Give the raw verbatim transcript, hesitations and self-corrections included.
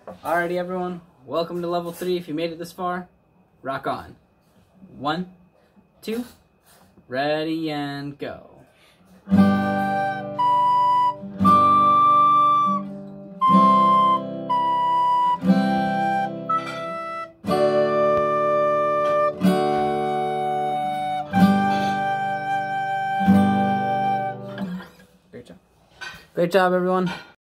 Alrighty, everyone. Welcome to level three. If you made it this far, rock on. One, two, ready and go. Great job. Great job, everyone.